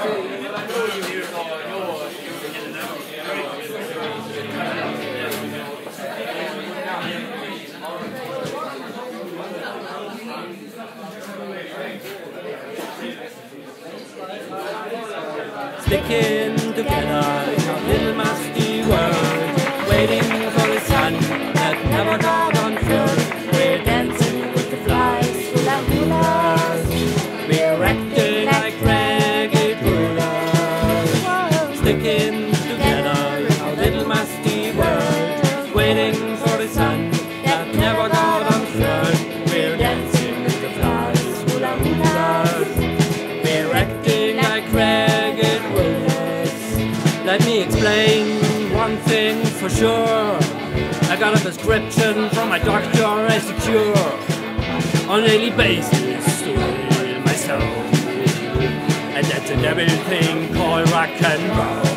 Sticking together in a little musty world, waiting for the sun that never got on first. We're dancing with the flies, hula hulas. We're acting like ragged rulers. Sticking together in a little musty world, waiting for the sun that never got on first. We're dancing with the flies, hula hulas. We're acting like ragged rulers. Let me explain one thing for sure. I got a prescription from my doctor as a cure on a daily basis to heal myself, and that's a devil thing called rock and roll.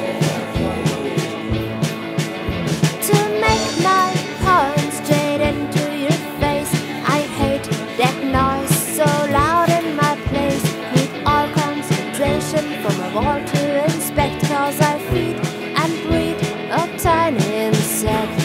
To make my point straight into your face, I hate that noise so loud in my place. Need all concentration from a wall to inspect, cause I feed and breed a tiny insect.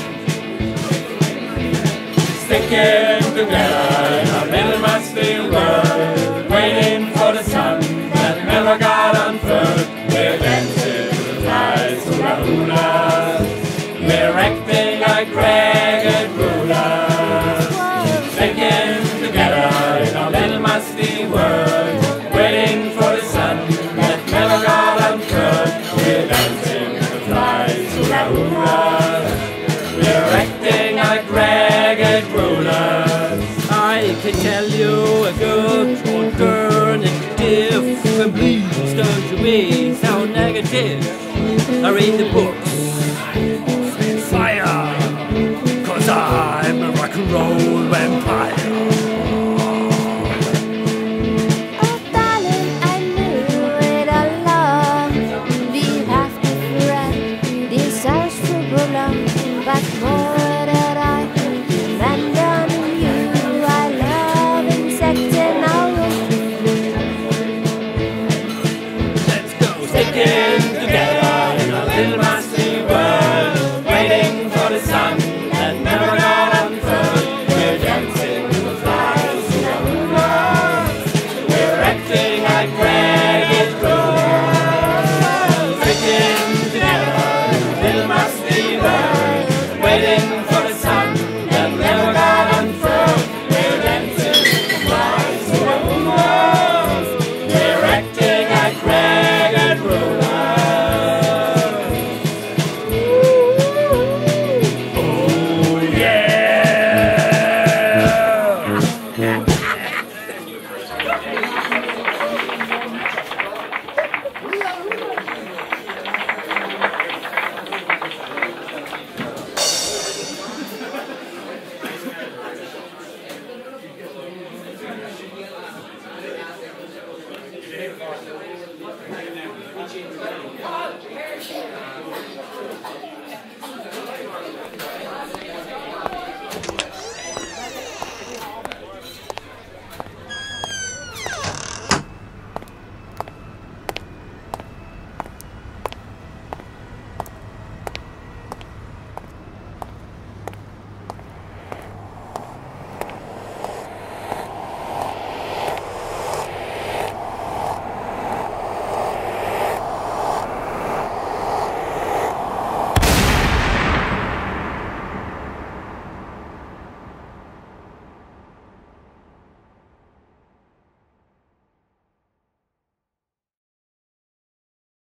Sticking together in a little musty world, waiting for the sun that never got unfurled. We're dancing with the flies, hula hula. We're acting like ragged rulers. Sticking together in a little musty world, waiting for the sun that never got unfurled. We're dancing with the flies, hula hula. We're acting like ragged rulers. I can tell you a good alternative, and please don't you be so negative. I read the books, fire, cause I'm a rock and roll